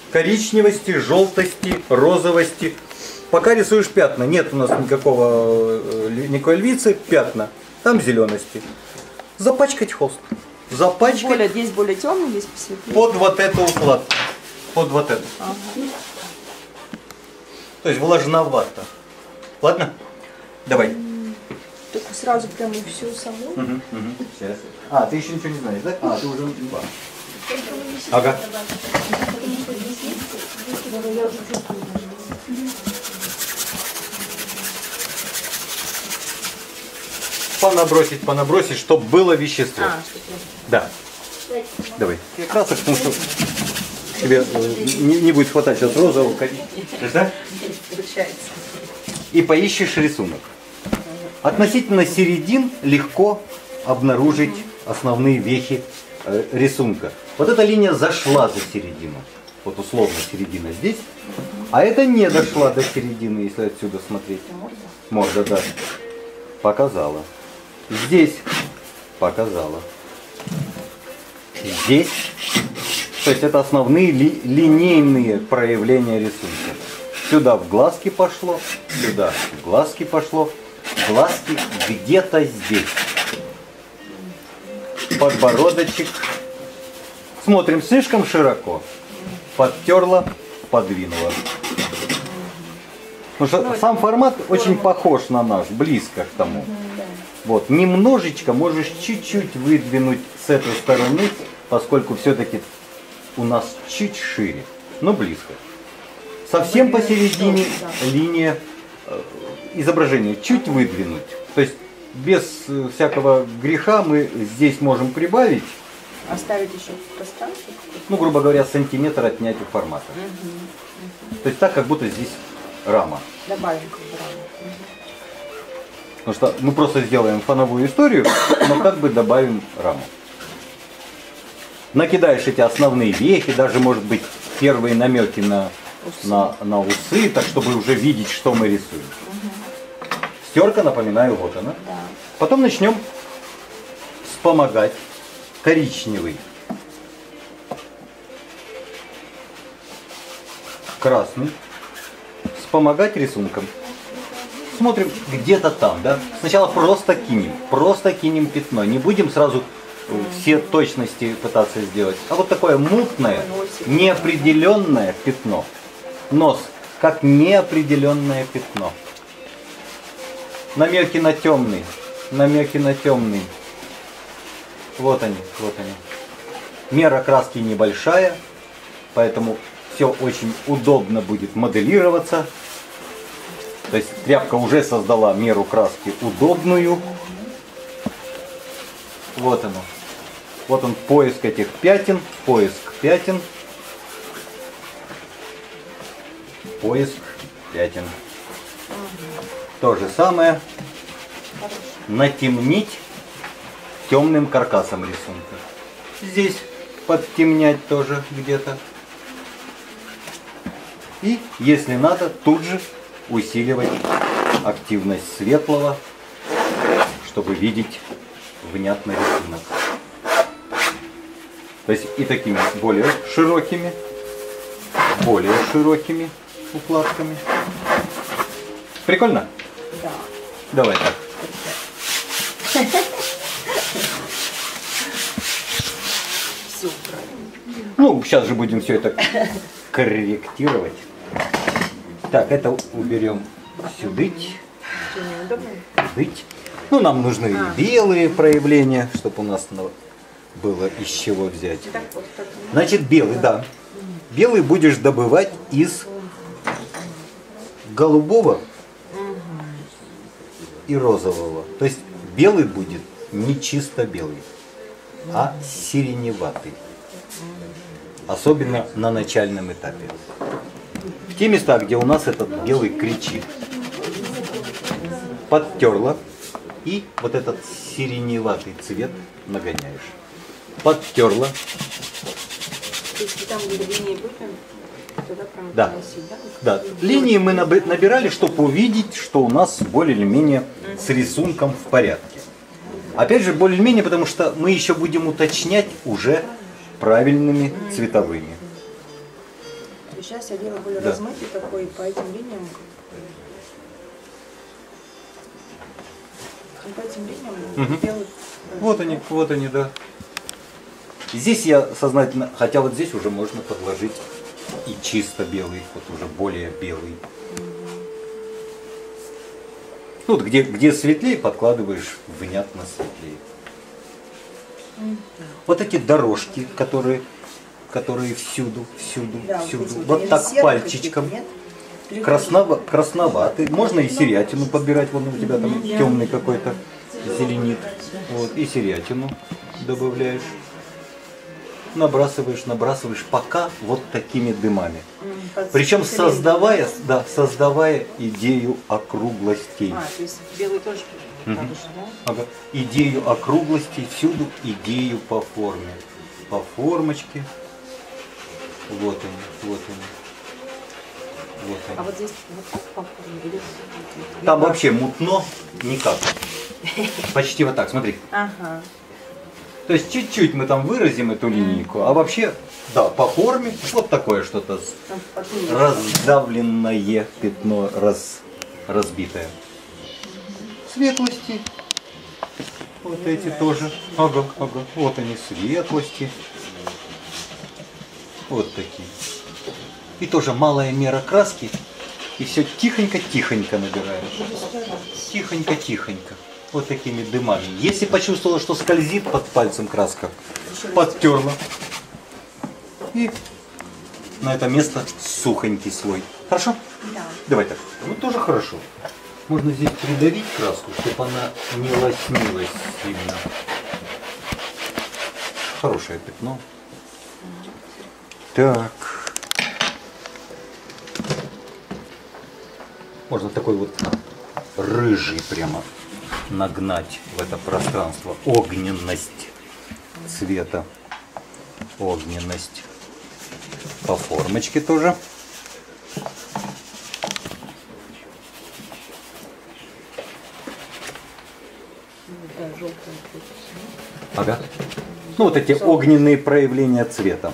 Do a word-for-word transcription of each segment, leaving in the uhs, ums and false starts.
коричневости, желтости, розовости. Пока рисуешь пятна, нет у нас никакого, никакой львицы, пятна, там зелености. Запачкать холст. Запачкать. Более, здесь более темный, здесь посветлее. Под вот эту укладку. Под вот эту. Ага. То есть влажновато. Ладно? Давай. Только сразу прямо всю саму. Угу, угу. Сейчас. А, ты еще ничего не знаешь, да? А, ты уже... Ага. Понабросить, понабросить, чтобы было вещество. А, да. Давай. Красок, потому что тебе не, не будет хватать сейчас розового. Да? И поищешь рисунок. Относительно середин легко обнаружить основные вехи э, рисунка. Вот эта линия зашла за середину. Вот условно середина здесь. А это не дошла до середины, если отсюда смотреть. Морда, да. Показала. Здесь показала. Здесь. То есть это основные ли, линейные проявления рисунка. Сюда в глазки пошло, сюда в глазки пошло. Глазки где-то здесь. Подбородочек. Смотрим слишком широко. Подтерла, подвинула. Потому что сам формат очень похож на наш, близко к тому. Вот, немножечко можешь чуть-чуть выдвинуть с этой стороны, поскольку все-таки у нас чуть шире, но близко. Совсем посередине линия изображения чуть выдвинуть. То есть без всякого греха мы здесь можем прибавить. Оставить еще пространство? Ну, грубо говоря, сантиметр отнять у формата. Угу. Угу. То есть так, как будто здесь рама. Добавим как бы раму. Угу. Потому что мы просто сделаем фоновую историю, но как бы добавим раму. Накидаешь эти основные вехи, даже, может быть, первые намеки на усы, на, на усы, так чтобы уже видеть, что мы рисуем. Угу. Стерка, напоминаю, вот она. Да. Потом начнем вспомогать коричневый, красный, вспомогать рисунком. Смотрим где-то там, да? Сначала просто кинем, просто кинем пятно. Не будем сразу все точности пытаться сделать. А вот такое мутное, неопределенное пятно. Нос, как неопределенное пятно. Намеки на темный, намеки на темный. Вот они, вот они. Мера краски небольшая, поэтому все очень удобно будет моделироваться. То есть тряпка уже создала меру краски удобную. Вот оно. Вот он, поиск этих пятен, поиск пятен. Поиск пятен. То же самое. Натемнить темным каркасом рисунка. Здесь подтемнять тоже где-то. И, если надо, тут же усиливать активность светлого, чтобы видеть внятно рисунок. То есть и такими более широкими, более широкими укладками. Прикольно? Да. Давай так. Все правильно. Ну, сейчас же будем все это корректировать. Так, это уберем сюдыть. Сюдыть. Ну, нам нужны а. белые проявления, чтобы у нас было из чего взять. Значит, белый, да. Белый будешь добывать из голубого и розового. То есть белый будет не чисто белый, а сиреневатый. Особенно на начальном этапе. В те места, где у нас этот белый кричит. Подтерла. И вот этот сиреневатый цвет нагоняешь. Подтерла. Если там где линии будем, туда прям да. носить, да? Да. Линии мы набирали, чтобы увидеть, что у нас более или менее с рисунком в порядке. Опять же, более или менее, потому что мы еще будем уточнять уже правильными цветовыми. сейчас я делаю более Да. размытый такой по этим линиям. По этим линиям Мгм. белый. Вот они, вот они, да. Здесь я сознательно, хотя вот здесь уже можно подложить и чисто белый, вот уже более белый. Ну, вот где, где светлее, подкладываешь внятно светлее. Вот эти дорожки, которые, которые всюду, всюду, Да, всюду. вот, эти Вот они так серые пальчиком. какие-то, нет? Или Краснова, красноватый. Можно и серятину подбирать. Вон у тебя там темный какой-то зеленит. Вот, и серятину добавляешь. Набрасываешь, набрасываешь, пока вот такими дымами. М, под Причем цилиндром. создавая, да, создавая идею округлостей. А, то есть белый тоже Мгм. так же, да? Ага. Идею округлостей, всюду идею по форме. По формочке. Вот они, вот они. Вот они. А вот здесь вот так по форме или- Там вообще мутно никак. Почти вот так, смотри. Ага. То есть чуть-чуть мы там выразим эту линейку, а вообще, да, по форме вот такое что-то с- Там потуже. раздавленное пятно, раз, разбитое. Светлости. Вот эти тоже. Ага, ага. Вот они, светлости. Вот такие. И тоже малая мера краски. И все тихонько-тихонько набираешь. Тихонько-тихонько. Вот такими дымами. Если почувствовала, что скользит под пальцем краска, подтерла. И на это место сухонький слой. Хорошо? Да. Давай так. Вот тоже хорошо. Можно здесь придавить краску, чтобы она не лоснилась сильно. Хорошее пятно. Так. Можно такой вот рыжий прямо нагнать в это пространство. Огненность цвета. Огненность. По формочке тоже. Да, желтый. Ага. Ну вот эти огненные проявления цвета.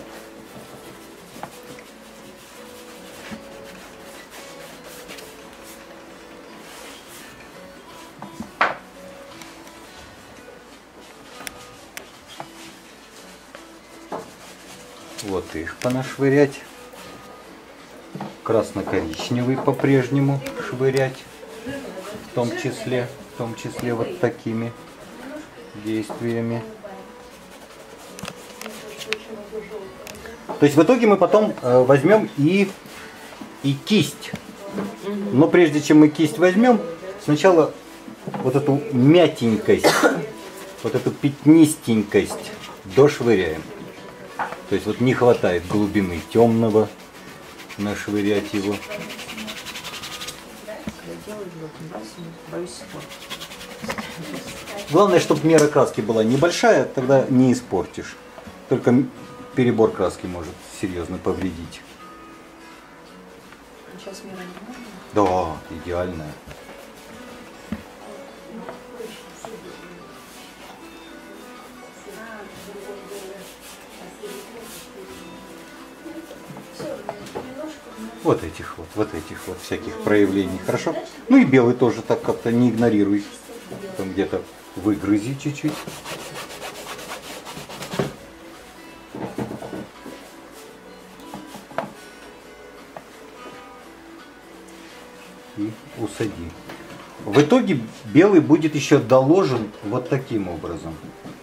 Вот их понашвырять. Красно-коричневый по-прежнему швырять. В том числе, в том числе вот такими действиями. То есть в итоге мы потом э, возьмем и, и кисть. Но прежде чем мы кисть возьмем, сначала вот эту мятенькость, вот эту пятнистенькость дошвыряем. То есть вот не хватает глубины темного, нашвырять его. Я делаю желтым, да, боюсь испортить. Главное, чтобы мера краски была небольшая, тогда не испортишь. Только перебор краски может серьезно повредить. Сейчас мира не можно. Да, идеальная. Вот этих вот, вот этих вот всяких проявлений, хорошо? Ну и белый тоже так как-то не игнорируй. Там где-то выгрызи чуть-чуть. И усади. В итоге белый будет еще доложен вот таким образом.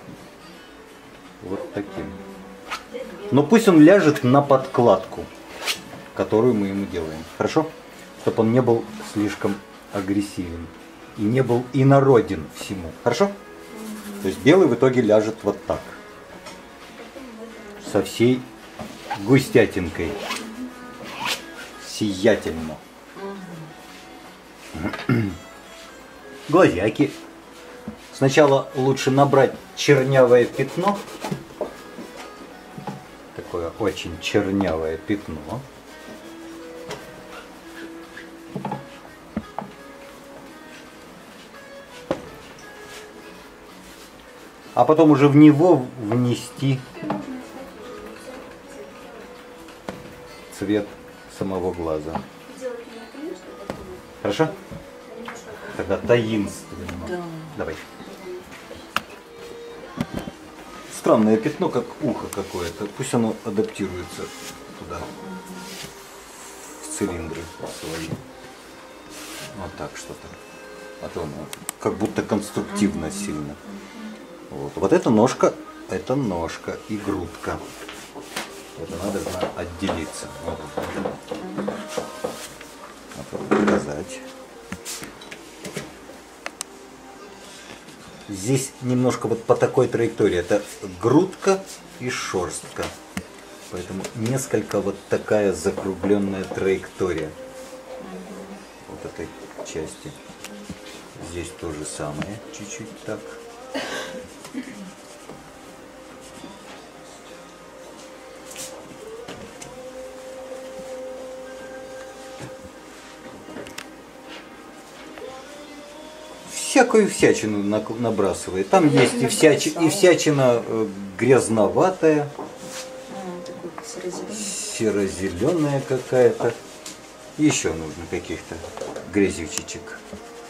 Вот таким. Но пусть он ляжет на подкладку, которую мы ему делаем. Хорошо? Чтобы он не был слишком агрессивен. И не был инороден всему. Хорошо? То есть белый в итоге ляжет вот так. Со всей густятинкой. Сиятельно. Глазяки. Сначала лучше набрать чернявое пятно. Такое очень чернявое пятно. А потом уже в него внести цвет самого глаза. Хорошо? Тогда таинственно. Да. Давай. Странное пятно, как ухо какое-то. Пусть оно адаптируется туда, в цилиндры свои. Вот так что-то. А то оно как будто конструктивно сильно. Вот. Вот эта ножка, это ножка и грудка. Это надо знать, отделиться. Вот. Попробую показать. Здесь немножко вот по такой траектории. Это грудка и шерстка. Поэтому несколько вот такая закругленная траектория вот этой части. Здесь то же самое, чуть-чуть так. Всякую всячину набрасывает. Там есть и, всяч... и всячина грязноватая, серо-зеленая какая-то. Еще нужно каких-то грязючечек.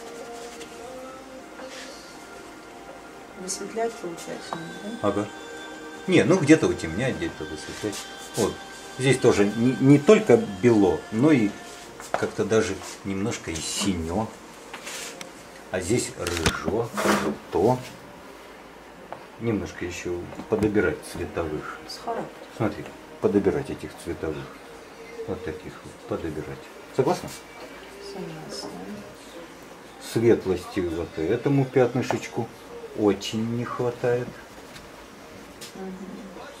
Высветлять получается, да? Ага. Не, ну где-то утемнять, где-то высветлять. Вот. Здесь тоже не, не только бело, но и как-то даже немножко и синё. А здесь рыжо, желто. Немножко еще подобирать цветовых. С характером. Смотри, подобирать этих цветовых. Вот таких вот подобирать. Согласна? Согласна. Светлости вот этому пятнышечку очень не хватает. Угу.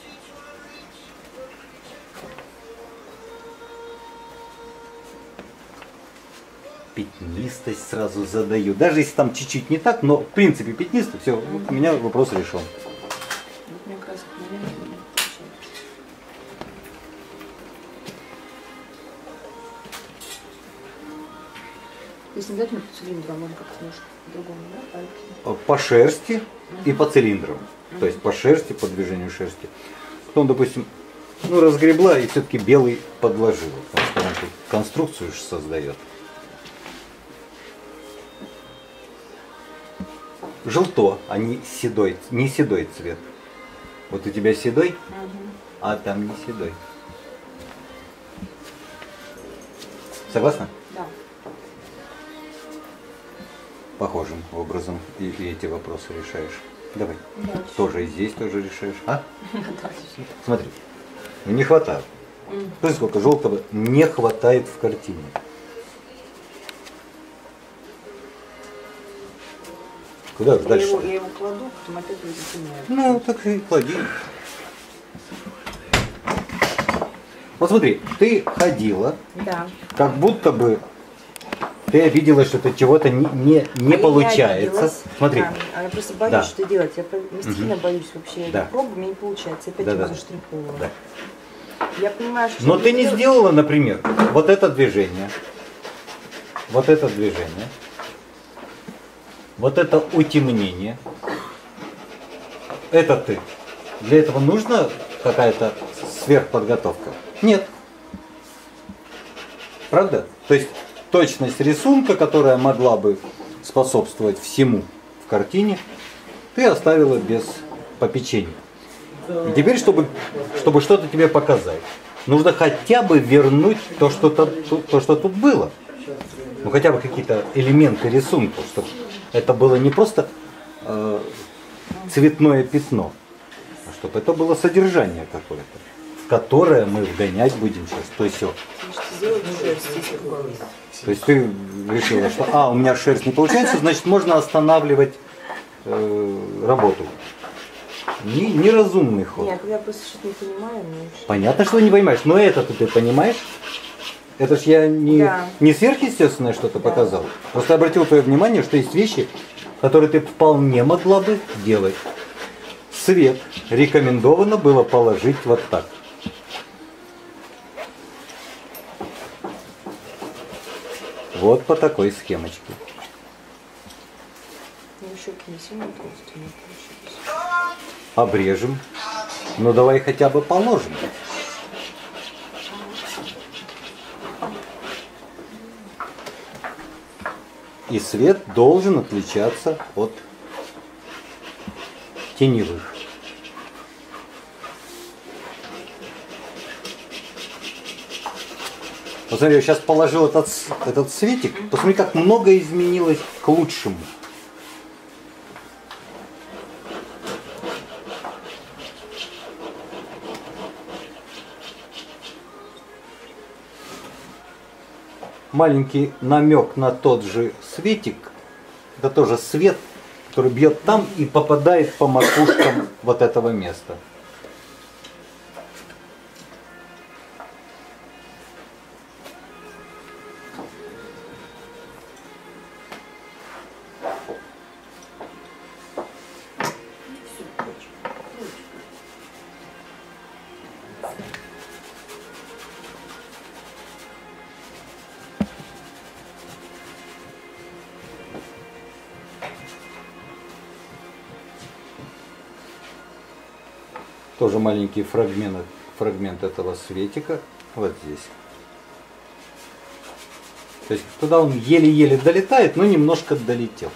Пятнистость сразу задаю. Даже если там чуть-чуть не так, но в принципе пятнисто, все, угу. У меня вопрос решен. Вот мне как раз к моменту не получается. То есть не обязательно по цилиндру, а можно как-то немножко по-другому, да, пальцы? По шерсти угу. и по цилиндрам. Угу. То есть по шерсти, по движению шерсти. Потом, допустим, ну разгребла и все-таки белый подложила, потому что он тут конструкцию же создает. Желто, а не седой, не седой цвет. Вот у тебя седой, Угу. а там не седой. Согласна? Да. Похожим образом и, и эти вопросы решаешь. Давай. Дальше. Тоже и здесь тоже решаешь. А? Дальше. Смотри. Ну, не хватает. Мгм. Смотри, сколько желтого не хватает в картине. Куда же Я дальше? его, я его кладу, потом опять затемняю. Ну, так и клади. Вот смотри, ты ходила, Да. как будто бы ты обиделась, что ты чего-то не, не, не А я получается. обиделась. Смотри. Да, а я просто боюсь, Да. что делать. Я мастихина Мгм. боюсь вообще. Я Да. пробую, мне не получается. Я опять Да, его да. заштриховываю. Да. Я понимаю, что... Но я ты не делаю- сделала, например, вот это движение, вот это движение, вот это утемнение. Это ты. Для этого нужна какая-то сверхподготовка? Нет. Правда? То есть точность рисунка, которая могла бы способствовать всему в картине, ты оставила без попечения. И теперь, чтобы, чтобы что-то тебе показать, нужно хотя бы вернуть то, что, то, то, что тут было. Ну хотя бы какие-то элементы рисунка, чтобы это было не просто э, цветное пятно, а чтобы это было содержание какое-то, в которое мы вгонять будем сейчас, то есть все. Значит, сделать шерсть, если другой. То есть ты решила, что а, у меня шерсть не получается, значит можно останавливать э, работу. Не- Неразумный ход. Нет, я просто что-то не понимаю, но... Понятно, что не понимаешь, но это-то ты понимаешь? Это ж я не, Да. не сверхъестественное что-то Да. показал. Просто обратил твое внимание, что есть вещи, которые ты вполне могла бы делать. Свет рекомендовано было положить вот так. Вот по такой схемочке. Ну, щеки не сильно толстые, не получилось. Обрежем. Ну давай хотя бы положим. И свет должен отличаться от теневых. Посмотри, я сейчас положил этот, этот светик. Посмотри, как много изменилось к лучшему. Маленький намек на тот же светик. Это тоже свет, который бьет там и попадает по макушкам вот этого места. Тоже маленький фрагмент, фрагмент этого светика вот здесь. То есть туда он еле-еле долетает, но немножко долетел.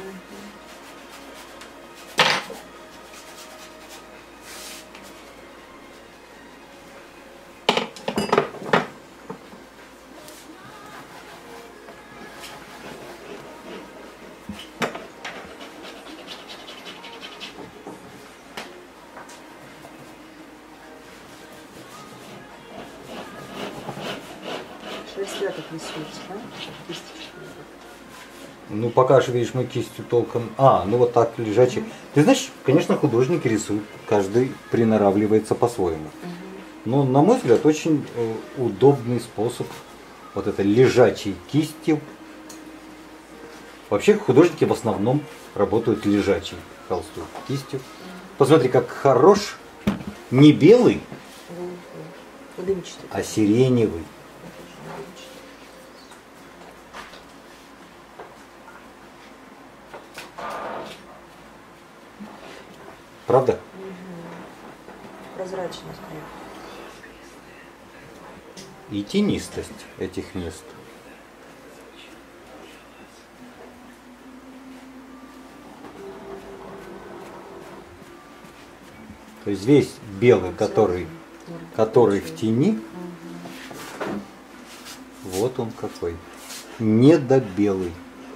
Шерстяток рисуется, да? Кисточкой. Ну, пока же, видишь, мы кистью толком... А, ну вот так, лежачий. Mm-hmm. Ты знаешь, конечно, художники рисуют, каждый приноравливается по-своему. Mm-hmm. Но, на мой взгляд, очень э, удобный способ вот это лежачей кистью. Вообще художники в основном работают лежачей холстой кистью. Mm-hmm. Посмотри, как хорош не белый, mm-hmm. а сиреневый. Правда? Угу. Прозрачность. И тенистость этих мест. То есть весь белый, который, который в тени, вот он какой. Недобелый.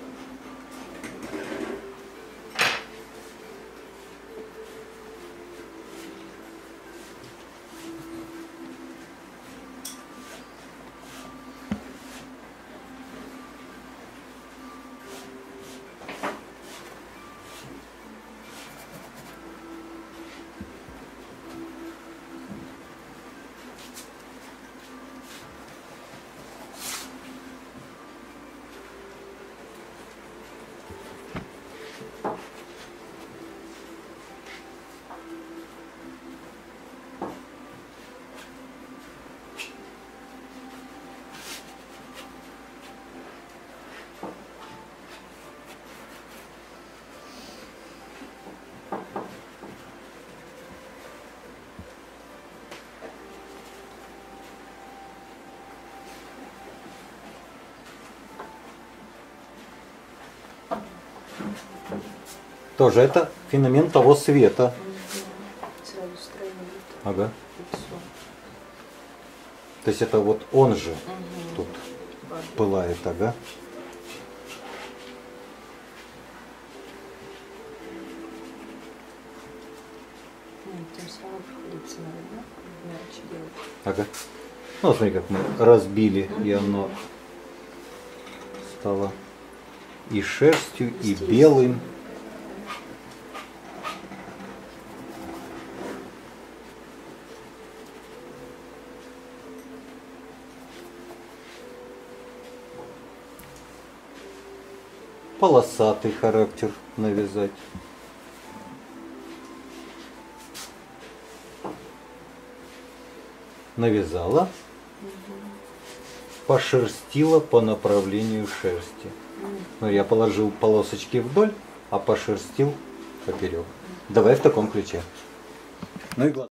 Тоже это феномен того света. Сразу строение. Ага. То есть это вот он же угу. тут пылает, ага. Тем самым приходится, наверное, мягче делать. Ага. Ну, смотри, как мы разбили, угу. и оно стало и шерстью, и здесь белым. Полосатый характер навязать. Навязала, угу. пошерстила по направлению шерсти. Угу. Ну, я положил полосочки вдоль, а пошерстил поперек. Давай в таком ключе. Ну и